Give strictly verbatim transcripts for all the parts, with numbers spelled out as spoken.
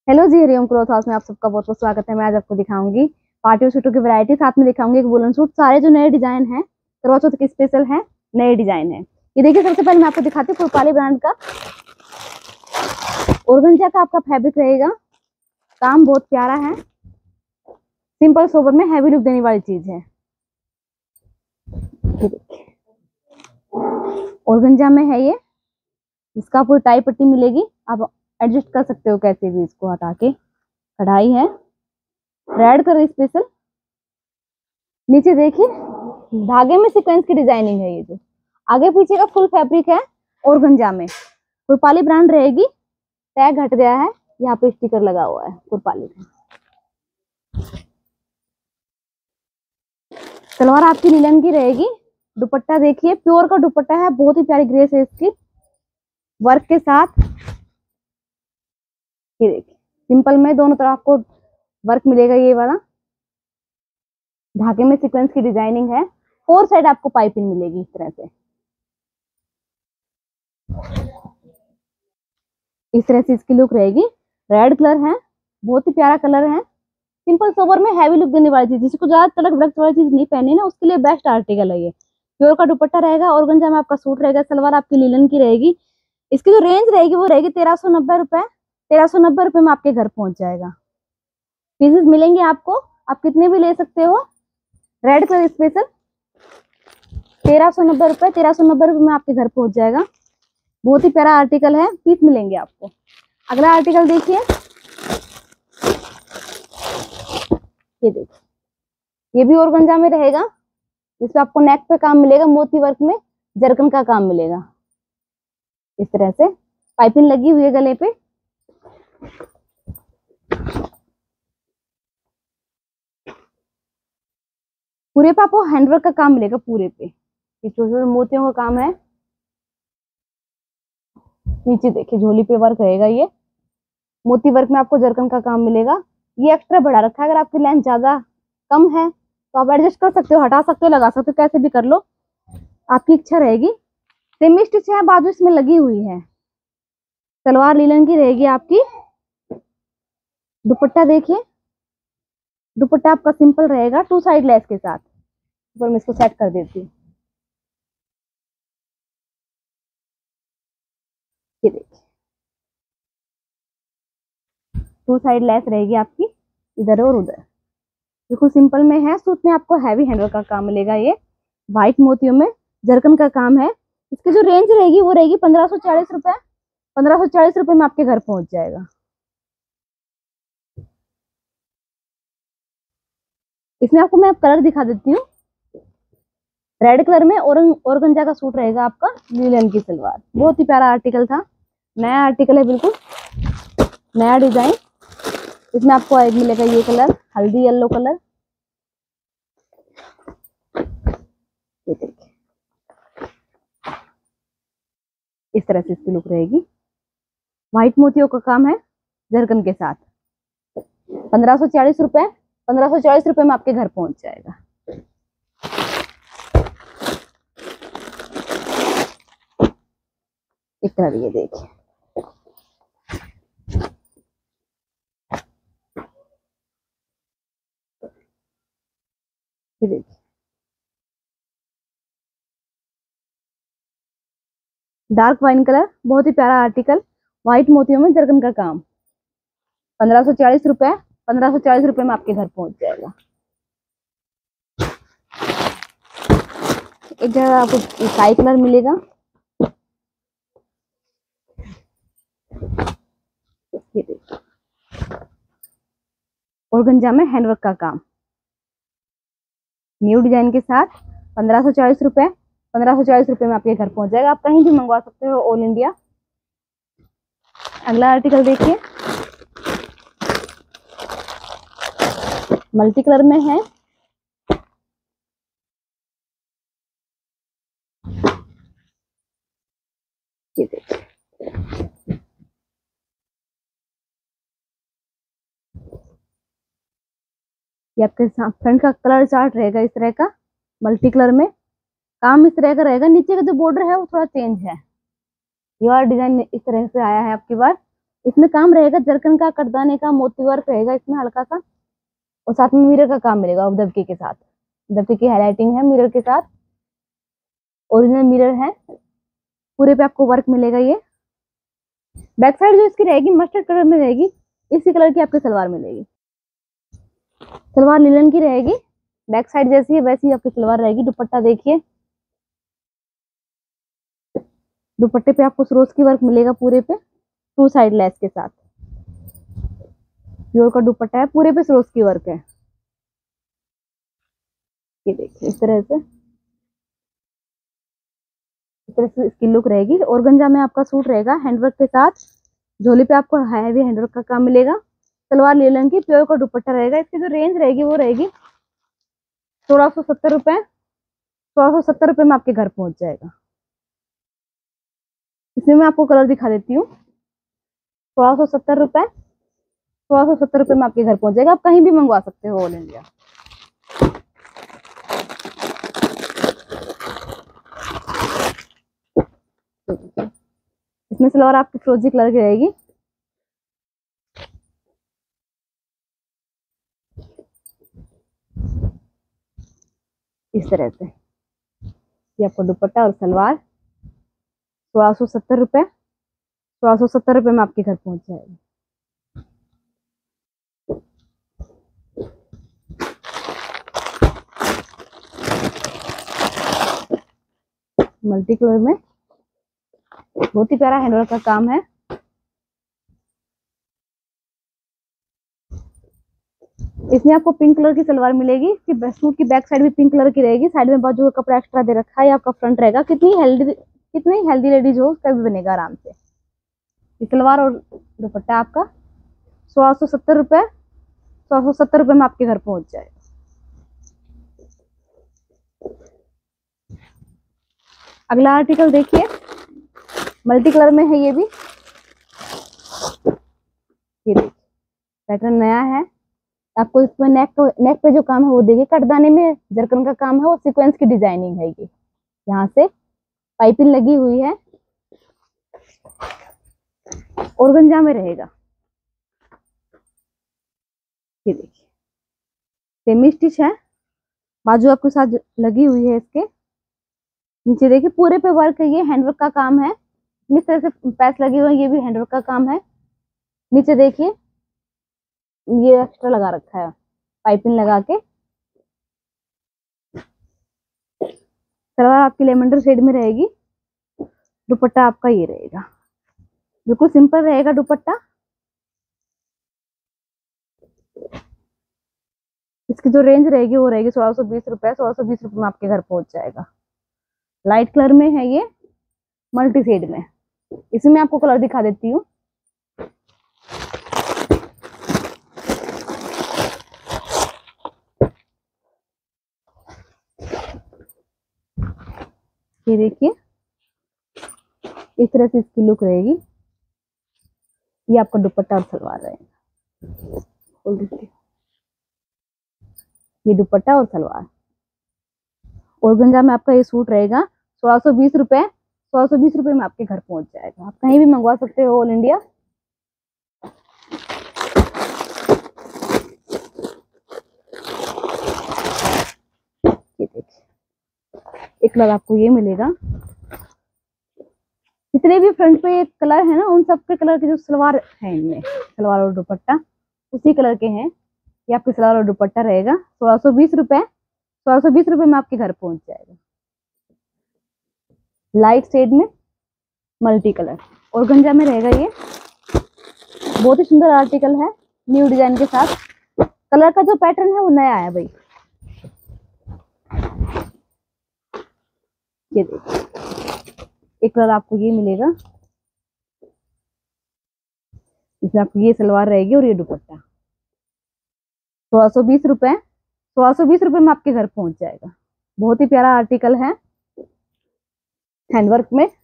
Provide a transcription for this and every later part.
Hello जी, Hariom cloth house में आप सबका बहुत बहुत स्वागत है। मैं आज आपको दिखाऊंगी पार्टी सूटों की वैरायटी, साथ में दिखाऊंगी एक वुलन सूट। सारे जो नए डिजाइन हैं करवा चौथ के स्पेशल हैं, नए डिजाइन है। ये देखिए, सबसे पहले मैं आपको दिखाती हूँ फुलपाली ब्रांड का ऑर्गेन्जा का आपका फैब्रिक रहेगा। काम बहुत प्यारा है, सिंपल सोबर में हैवी लुक देने वाली चीज है। ये देखिए, ऑर्गेन्जा में है ये। इसका पूरी टाई पट्टी मिलेगी, आप एडजस्ट कर सकते हो कैसे भी। इसको हटा के कढ़ाई है, रेड कलर स्पेशल। नीचे देखिए, धागे में सीक्वेंस की डिजाइनिंग है। ये जो आगे पीछे का फुल फैब्रिक है ऑर्गेन्जा में, फुलपाली ब्रांड रहेगी। टैग हट गया है, यहाँ पे स्टिकर लगा हुआ है फुलपाली का। सलवार आपकी नीलन की रहेगी। दुपट्टा देखिए, प्योर का दुपट्टा है, बहुत ही प्यारी ग्रेस है इसकी, वर्क के साथ। ये देखिए, सिंपल में दोनों तरफ आपको वर्क मिलेगा। ये वाला धागे में सीक्वेंस की डिजाइनिंग है। फोर साइड आपको पाइपिंग मिलेगी इस तरह से। इस तरह से इसकी लुक रहेगी। रेड कलर है, बहुत ही प्यारा कलर है। सिंपल सोबर में हैवी लुक देने वाली चीज, जिसको ज्यादा तड़क भड़क वाली चीज नहीं पहनी ना, उसके लिए बेस्ट आर्टिकल है ये। प्योर का दुपट्टा रहेगा, ऑर्गेन्जा में आपका सूट रहेगा। सलवार आपकी लीलन की रहेगी। इसकी जो रेंज रहेगी वो रहेगी तेरह सौ नब्बे रुपए। तेरह सौ नब्बे रुपए में आपके घर पहुंच जाएगा। पीसेस मिलेंगे आपको, आप कितने भी ले सकते हो। रेड कलर स्पेशल तेरह सौ नब्बे रुपए तेरह सौ नब्बे रुपए में आपके घर पहुंच जाएगा। बहुत ही प्यारा आर्टिकल है, पीस मिलेंगे आपको। अगला आर्टिकल देखिए, ये देखिए, ये भी ऑर्गेन्जा में रहेगा। इसमें आपको नेक पे काम मिलेगा, मोती वर्क में जरकन का काम मिलेगा। इस तरह से पाइपिंग लगी हुई है गले पे। पूरे पे आपको हैंडवर्क का काम मिलेगा, पूरे पे ये छोटे छोटे मोतियों का काम है। नीचे देखिए, झोली पे वर्क रहेगा। ये मोती वर्क में आपको जरकन का काम मिलेगा। ये एक्स्ट्रा बढ़ा रखा है, अगर आपकी लेंथ ज्यादा कम है तो आप एडजस्ट कर सकते हो, हटा सकते हो, लगा सकते हो, कैसे भी कर लो, आपकी इच्छा रहेगी। सेमी स्टिच है, बाजू इसमें लगी हुई है। सलवार लीलन की रहेगी आपकी। दुपट्टा देखिए, दुपट्टा आपका सिंपल रहेगा, टू साइड लेस के साथ। ऊपर मैं इसको सेट कर देती हूँ। ये देखिए, टू साइड लेस रहेगी आपकी, इधर और उधर। बिल्कुल सिंपल में है। सूट में आपको हैवी हैंडवर्क का काम मिलेगा। ये व्हाइट मोतियों में जरकन का काम है। इसकी जो रेंज रहेगी वो रहेगी पंद्रह सौ चालीस रुपए। पंद्रह सौ चालीस रुपए में आपके घर पहुंच जाएगा। इसमें आपको मैं कलर दिखा देती हूँ। रेड कलर में ऑर्गेन्जा का सूट रहेगा आपका, लीलन की सलवार। बहुत ही प्यारा आर्टिकल था, नया आर्टिकल है, बिल्कुल नया डिजाइन। इसमें आपको एक मिलेगा ये कलर, हल्दी येलो कलर। ये देखिए, इस तरह से इसकी लुक रहेगी। व्हाइट मोतियों का काम है जरकन के साथ। पंद्रह सौ चालीस रुपए पंद्रह सौ चालीस रुपए में आपके घर पहुंच जाएगा। इस तरह ये देखिए, ये देखिए, डार्क वाइन कलर, बहुत ही प्यारा आर्टिकल। व्हाइट मोतियों में जरकन का काम। पंद्रह सौ चालीस रुपए पंद्रह सौ चालीस रुपए में आपके घर पहुंच जाएगा। एक जगह आपको स्काई कलर मिलेगा। ये देखिए, ऑर्गेन्जा में हैंडवर्क का काम, न्यू डिजाइन के साथ। पंद्रह सौ चालीस रुपए पंद्रह सौ चालीस रुपए में आपके घर पहुंच जाएगा। आप कहीं भी मंगवा सकते हो, ऑल इंडिया। अगला आर्टिकल देखिए, मल्टी कलर में है। ये देखिए, ये आपके फ्रंट का कलर चार्ट रहेगा इस तरह का, मल्टी कलर में। काम इस तरह का रहेगा। नीचे का जो बॉर्डर है वो थोड़ा चेंज है। ये वाला डिजाइन इस तरह से आया है आपकी बार। इसमें काम रहेगा जरकन का, कटदाने का, मोती वर्क रहेगा इसमें हल्का सा, और साथ में मिरर का काम मिलेगा दबके के साथ। दबके की हाईलाइटिंग है मिरर के साथ, ओरिजिनल मिरर है, पूरे पे आपको वर्क मिलेगा। ये बैक साइड जो इसकी रहेगी मस्टर्ड कलर में रहेगी, इसी कलर की आपकी सलवार मिलेगी। सलवार लिनन की रहेगी, बैक साइड जैसी है वैसी आपकी सलवार रहेगी। दुपट्टा देखिए, दुपट्टे पे आपको सरोज की वर्क मिलेगा पूरे पे, टू साइड लेस के साथ। प्योर का दुपट्टा है, पूरे पे सरोज की वर्क है। ये देखिए इस तरह से, इस तरह से इसकी लुक रहेगी। ऑर्गेन्जा में आपका सूट रहेगा हैंडवर्क के साथ, झोली पे आपको हैवी हैंडवर्क का काम मिलेगा। सलवार लेलन की, प्योर का दुपट्टा रहेगा। इसकी जो रेंज रहेगी वो रहेगी सोलह सौ सत्तर रुपए, सोलह सौ सत्तर रुपए में आपके घर पहुंच जाएगा। इसमें मैं आपको कलर दिखा देती हूँ। सोलह सौ सत्तर रुपए, सोलह सौ सत्तर रुपए में आपके घर पहुंच जाएगा। आप कहीं भी मंगवा सकते हो ऑल इंडिया। इसमें सलवार आपकी फिरोजी कलर की रहेगी। इस तरह से ये आपको दुपट्टा और सलवार सोलह सौ सत्तर रुपए, सोलह सौ सत्तर रुपए में आपके घर पहुंच जाएगी। मल्टी कलर में बहुत ही प्यारा हैंडवर्क का काम है। इसमें आपको पिंक कलर की सलवार मिलेगी। इसकी सूट की बैक साइड भी पिंक कलर की रहेगी। साइड में बाजू का कपड़ा एक्स्ट्रा दे रखा है, आपका फ्रंट रहेगा। कितनी हेल्दी, कितनी हेल्दी लेडीज हो उसका भी बनेगा आराम से। ये सलवार और दुपट्टा आपका सोलह सौ सत्तर रुपए, सोलह सौ सत्तर रुपए में आपके घर पहुंच जाएगा। अगला आर्टिकल देखिए, मल्टी कलर में है ये भी। ये देखिए पैटर्न नया है। आपको इसमें नेक नेक पे जो काम है वो देखिए, कटदाने में जरकन का काम है और सीक्वेंस की डिजाइनिंग है। ये यहाँ से पाइपिंग लगी हुई है, ऑर्गेन्जा में रहेगा। ये देखिए सेमी स्टिच है, बाजू आपके साथ लगी हुई है। इसके नीचे देखिए पूरे पे वर्क है, ये हैंडवर्क का काम है। इस तरह से पैच लगे हुए हैं, ये भी हैंडवर्क का काम है। नीचे देखिए ये एक्स्ट्रा लगा रखा है पाइपिंग लगा के। सलवार आपकी लेवेंडर शेड में रहेगी। दुपट्टा आपका ये रहेगा, बिल्कुल सिंपल रहेगा दुपट्टा। इसकी जो रेंज रहेगी वो रहेगी सोलह सौ बीस रुपए, सोलह सौ बीस रुपए में आपके घर पहुंच जाएगा। लाइट कलर में है ये, मल्टी शेड में। इसमें आपको कलर दिखा देती हूँ। ये देखिए इस तरह से इसकी लुक रहेगी। ये आपका दुपट्टा और सलवार रहेगा। खोल दीजिए, ये दुपट्टा और सलवार। ऑर्गेन्जा में आपका ये सूट रहेगा सोलह सौ बीस रुपए, सोलह सौ बीस रुपए में आपके घर पहुंच जाएगा। आप कहीं भी मंगवा सकते हो ऑल इंडिया। ये देखिए एक कलर आपको ये मिलेगा। जितने भी फ्रंट पे कलर है ना, उन सब के कलर के जो सलवार है इनमें, सलवार और दुपट्टा उसी कलर के हैं। ये आपके सलवार और दुपट्टा रहेगा सोलह सौ बीस रुपए, सोलह सौ बीस रुपए में आपके घर पहुंच जाएगा। लाइट शेड में मल्टी कलर ऑर्गेन्जा में रहेगा। ये बहुत ही सुंदर आर्टिकल है, न्यू डिजाइन के साथ। कलर का जो पैटर्न है वो नया है भाई। ये देखिए एक कलर आपको ये मिलेगा, इसमें आपको ये सलवार रहेगी और ये दुपट्टा। सोलह सौ बीस रुपए, सोलह सौ बीस रुपए में आपके घर पहुंच जाएगा। बहुत ही प्यारा आर्टिकल है हैंडवर्क में।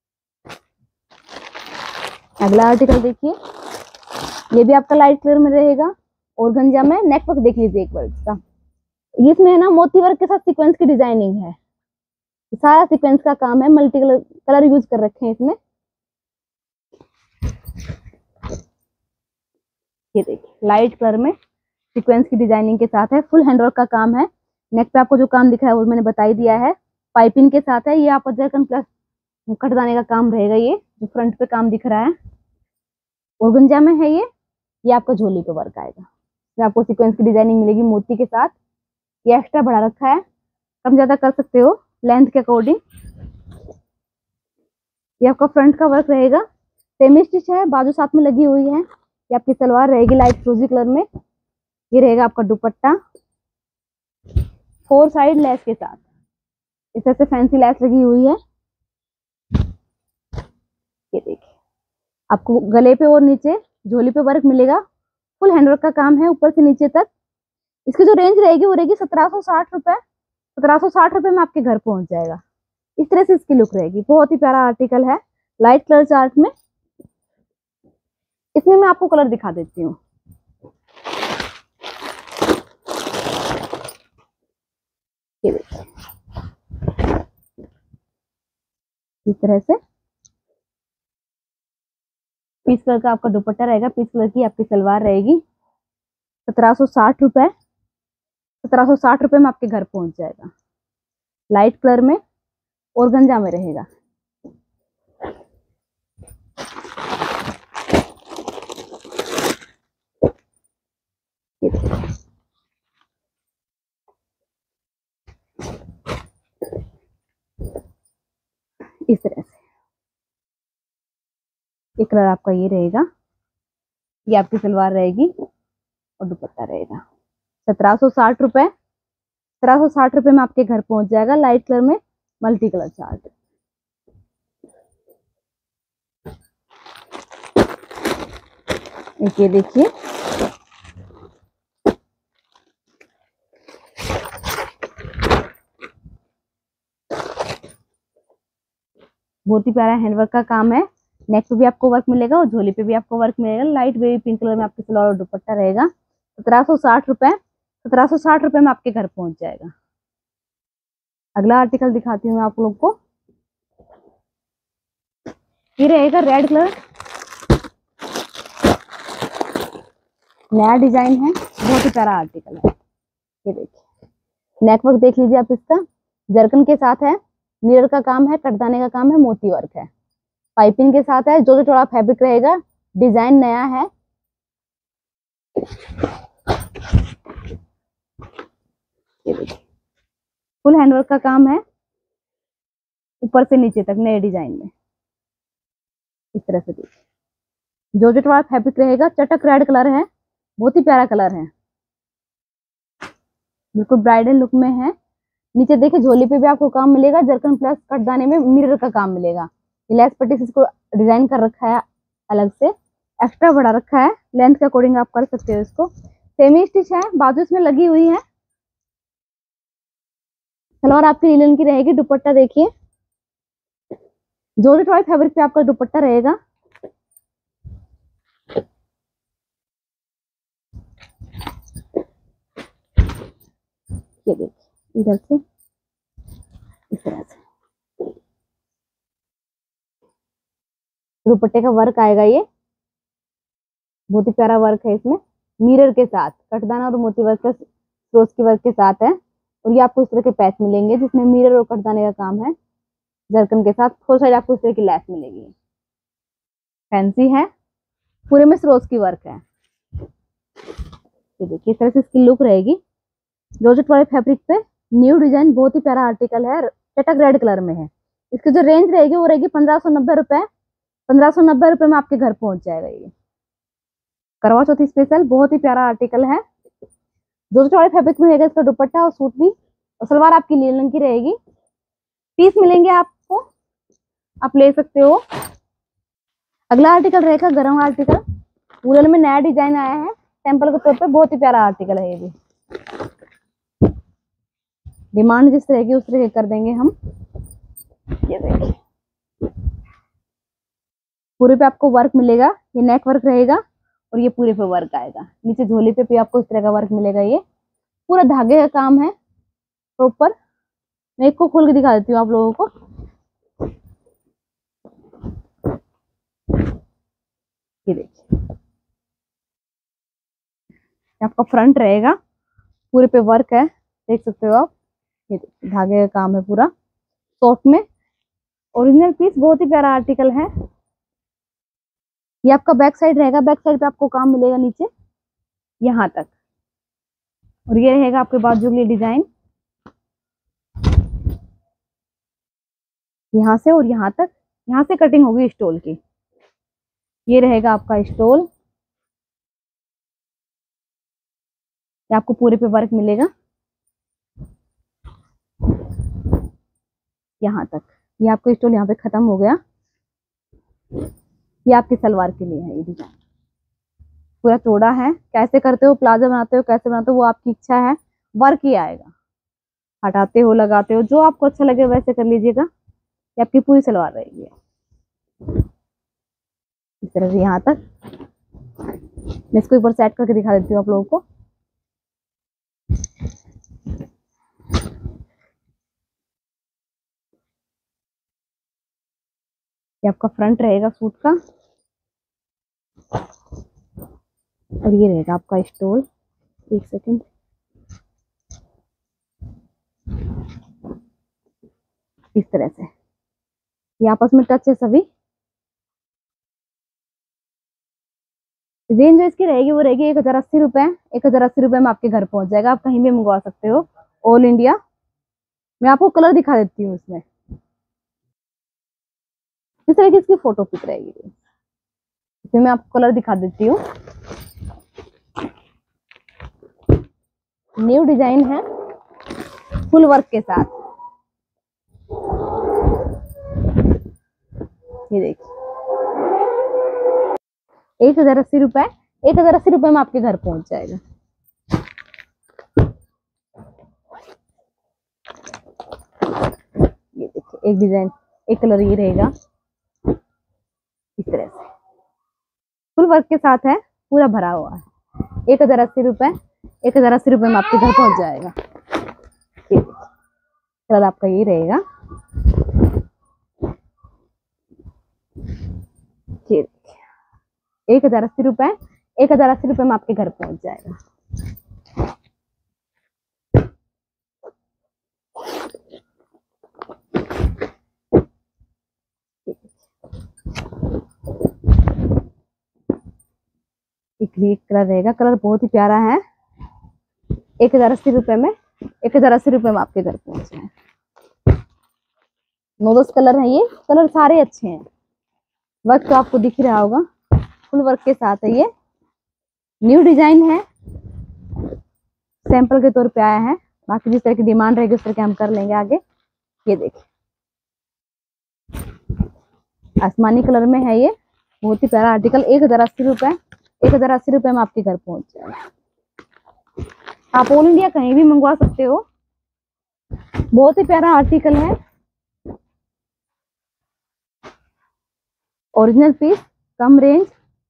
अगला आर्टिकल देखिए, ये भी आपका लाइट कलर में रहेगा, ऑर्गेन्जा में। नेक वर्क देख लीजिए एक बार इसका। इसमें है ना मोती वर्क के साथ सीक्वेंस की डिजाइनिंग है, सारा सीक्वेंस का काम है। मल्टी कलर कलर यूज कर रखे हैं इसमें। ये देखिए लाइट कलर में सीक्वेंस की डिजाइनिंग के साथ है, फुल हैंडवर्क का काम है। नेक पे आपको जो काम दिख रहा है वो मैंने बता ही दिया है, पाइपिंग के साथ है। ये आपको जरकन प्लस कटदाने का काम रहेगा। ये जो फ्रंट पे काम दिख रहा है ऑर्गेन्जा में है ये ये आपका झोली पे वर्क आएगा। इसमें आपको सीक्वेंस की डिजाइनिंग मिलेगी मोती के साथ। ये एक्स्ट्रा बढ़ा रखा है, कम ज्यादा कर सकते हो लेंथ के अकॉर्डिंग। ये आपका फ्रंट का वर्क रहेगा, सेमी स्टिच है, बाजू साथ में लगी हुई है। ये आपकी सलवार रहेगी लाइट फिरोजी कलर में। ये रहेगा आपका दुपट्टा फोर साइड लेस के साथ, इस तरह से फैंसी लेस लगी हुई है। ये देखिए आपको गले पे और नीचे झोली पे वर्क मिलेगा, फुल हैंडवर्क का काम है ऊपर से नीचे तक। इसकी जो रेंज रहेगी वो रहेगी सत्रह सौ साठ रुपए सत्रह सौ साठ रुपए में आपके घर पहुंच जाएगा। इस तरह से इसकी लुक रहेगी। बहुत ही प्यारा आर्टिकल है, लाइट कलर चार्ट में। इसमें मैं आपको कलर दिखा देती हूँ। ये देखिए इस तरह से पीच कलर का आपका दुपट्टा रहेगा, पीच कलर की आपकी सलवार रहेगी। सत्रह सौ साठ रुपए सत्रह सौ साठ रुपए में आपके घर पहुंच जाएगा। लाइट कलर में ऑर्गेन्जा में रहेगा। इस तरह से एक कलर आपका ये रहेगा। ये आपकी सलवार रहेगी और दुपट्टा रहेगा। सत्रह सौ साठ रुपए सत्रह सौ साठ रुपए में आपके घर पहुंच जाएगा। लाइट कलर में मल्टी कलर चार्ट। एक ये देखिए बहुत ही प्यारा हैंडवर्क का काम है। नेक पे भी आपको वर्क मिलेगा और झोली पे भी आपको वर्क मिलेगा। लाइट बेबी पिंक कलर में आपकी सलवार और दुपट्टा रहेगा। सत्रह सौ साठ रुपए सत्रह सौ साठ रुपए में आपके घर पहुंच जाएगा। अगला आर्टिकल दिखाती हूँ मैं आप लोग को। ये रहेगा रेड कलर, नया डिजाइन है, बहुत ही प्यारा आर्टिकल है। ये देखिए नेक वर्क देख लीजिए आप, इसका जरकन के साथ है, मिरर का काम है, कटदाने का काम है, मोती वर्क है, पाइपिंग के साथ है। जो जो थोड़ा फैब्रिक रहेगा, डिजाइन नया है। ये देखिए फुल हैंडवर्क का काम है, ऊपर से नीचे तक नए डिजाइन में। इस तरह से देखिए जो जो थोड़ा फैब्रिक रहेगा, चटक रेड कलर है, बहुत ही प्यारा कलर है, बिल्कुल ब्राइडल लुक में है। नीचे देखिए झोली पे भी आपको काम मिलेगा, जरकन प्लस कटदाने में मिरर का काम मिलेगा। लेस पट्टी से इसको डिजाइन कर रखा है, अलग से एक्स्ट्रा बढ़ा रखा है। लेंथ के अकॉर्डिंग आप कर सकते हो इसको। सेमी स्टिच है, बाजू इसमें लगी हुई है। सलवार आपकी लीलन की रहेगी। दुपट्टा देखिए जो जो टॉय फैब्रिक पे आपका दुपट्टा रहेगा। ये देखिए इधर से इस तरह से दुपट्टे का वर्क आएगा। ये बहुत ही प्यारा वर्क है, इसमें मिरर के साथ कटदाना और मोती वर्क प्लस क्रोस की वर्क के साथ है। और ये आपको इस तरह के पैच मिलेंगे जिसमें मिरर और कटदाने का काम है, जरकन के साथ। फोर साइड आपको इस तरह की लैस मिलेगी, फैंसी है, पूरे में सरोज की वर्क है। ये देखिए इस तरह से इसकी लुक रहेगी। जॉर्जेट वाले फैब्रिक पे न्यू डिजाइन, बहुत ही प्यारा आर्टिकल है, चटक रेड कलर में है। इसकी जो रेंज रहेगी वो रहेगी पंद्रह सौ नब्बे रुपए पंद्रह सौ नब्बे रुपए में आपके घर पहुंच जाएगा। ये करवा चौथ स्पेशल बहुत ही प्यारा आर्टिकल है। जॉर्जेट वाले फैब्रिक में रहेगा इसका दुपट्टा और सूट भी, और सलवार आपकी नीले रंग की रहेगी। पीस मिलेंगे आपको, आप ले सकते हो। अगला आर्टिकल रहेगा गरम आर्टिकल, वूलन में नया डिजाइन आया है सैंपल के तौर पे। बहुत ही प्यारा आर्टिकल है ये भी। डिमांड जिस तरह की उस तरह कर देंगे हम। ये देखिए पूरे पे आपको वर्क मिलेगा, ये नेक वर्क रहेगा और ये पूरे पे वर्क आएगा। नीचे झोली पे भी आपको इस तरह का वर्क मिलेगा। ये पूरा धागे का काम है प्रॉपर। मैं एक को खोल के दिखा देती हूँ आप लोगों को। ये देखिए आपका फ्रंट रहेगा, पूरे पे वर्क है, देख सकते हो आप। ये धागे का काम है पूरा सॉफ्ट में, ओरिजिनल पीस, बहुत ही प्यारा आर्टिकल है। ये आपका बैक साइड रहेगा, बैक साइड पे आपको काम मिलेगा नीचे यहाँ तक, और ये रहेगा आपके बाजू के लिए डिजाइन, यहाँ से और यहाँ तक, यहाँ से कटिंग होगी स्टोल की। ये रहेगा आपका स्टोल, ये आपको पूरे पे वर्क मिलेगा यहाँ तक। ये आपका स्टोल यहाँ पे खत्म हो गया। ये आपकी सलवार के लिए है, ये डिजाइन पूरा चौड़ा है। कैसे करते हो, प्लाजो बनाते हो, कैसे बनाते हो, वो आपकी इच्छा है। वर्क ही आएगा, हटाते हो लगाते हो, जो आपको अच्छा लगे वैसे कर लीजिएगा। ये आपकी पूरी सलवार रहेगी इस तरह से यहाँ तक। मैं इसको एक बार सेट करके दिखा देती हूँ आप लोगों को। ये आपका फ्रंट रहेगा सूट का, और ये रहेगा आपका स्टोल। एक सेकंड, इस तरह से ये आपस में टच है सभी। रेंज जो इसकी रहेगी वो रहेगी एक हजार अस्सी रुपए। एक हजार अस्सी रुपए में आपके घर पहुंच जाएगा, आप कहीं भी मंगवा सकते हो, ऑल इंडिया। मैं आपको कलर दिखा देती हूँ इसमें, इस तरह की इसकी फोटो पिक रहेगी। इसमें मैं आपको कलर दिखा देती हूँ। न्यू डिजाइन है फुल वर्क के साथ, ये देखिए एक हजार अस्सी रुपए। एक हजार अस्सी रुपए में आपके घर पहुंच जाएगा। ये देखिए एक डिजाइन, एक कलर ये रहेगा इस तरह से, फुल वर्क के साथ है, पूरा भरा हुआ है। एक हजार अस्सी रुपए, एक हजार अस्सी रुपए में आपके घर पहुंच जाएगा। कलर आपका ये रहेगा। एक हजार अस्सी रुपए, एक हजार अस्सी रुपए में आपके घर पहुंच जाएगा। एक कलर रहेगा, कलर बहुत ही प्यारा है। एक हजार अस्सी रुपए में, एक हजार अस्सी रुपए में आपके घर पहुंच जाए। नौ दस कलर है, ये कलर सारे अच्छे हैं। वर्क तो आपको दिख रहा होगा, फुल वर्क के साथ है। ये न्यू डिजाइन है, सैंपल के तौर पे आया है। बाकी जिस तरह की डिमांड रहेगी उस तरह के हम कर लेंगे आगे। ये देखिए आसमानी कलर में है, ये बहुत ही प्यारा आर्टिकल। एक हजार अस्सी रुपए, एक हजार अस्सी रुपए में आपके घर पहुंच जाएगा। आप ऑल इंडिया कहीं भी मंगवा सकते हो। बहुत ही प्यारा आर्टिकल है, ओरिजिनल पीस, कम रेंज,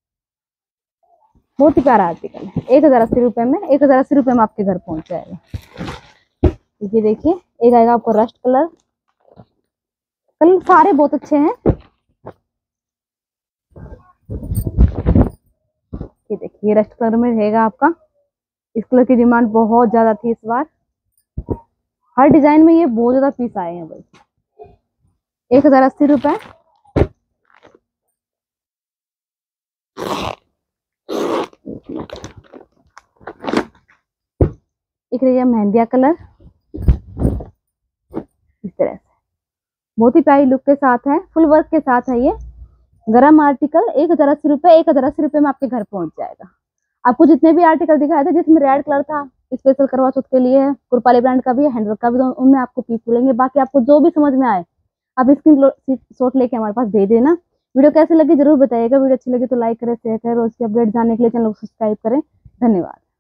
बहुत ही प्यारा आर्टिकल है। एक हजार अस्सी रुपए में, एक हजार अस्सी रुपए में आपके घर पहुंच जाएगा। ये देखिए एक आएगा आपको रस्ट कलर। कलर सारे बहुत अच्छे हैं। ये देखिए ये रस्ट कलर में रहेगा आपका। इस कलर की डिमांड बहुत ज्यादा थी इस बार। हर डिजाइन में ये बहुत ज्यादा पीस आए हैं भाई। एक हजार अस्सी रुपए। एक रहेगा मेहंदिया कलर, इस तरह से बहुत ही प्यारी लुक के साथ है, फुल वर्क के साथ है। ये गरम आर्टिकल एक हजार अस्सी रुपए, एक हजार अस्सी रुपए में आपके घर पहुंच जाएगा। आपको जितने भी आर्टिकल दिखाए थे जिसमें रेड कलर था, स्पेशल करवा चौथ के लिए है, कुरपाली ब्रांड का भी है, हैंडवर्क का भी, तो उनमें आपको पीस मिलेंगे। बाकी आपको जो भी समझ में आए आप स्क्रीन शॉट लेके हमारे पास भेज देना। वीडियो कैसी लगी जरूर बताइएगा। वीडियो अच्छी लगी तो लाइक करें, शेयर करें, रोज की अपडेट जानने के लिए चैनल को सब्सक्राइब करें। धन्यवाद।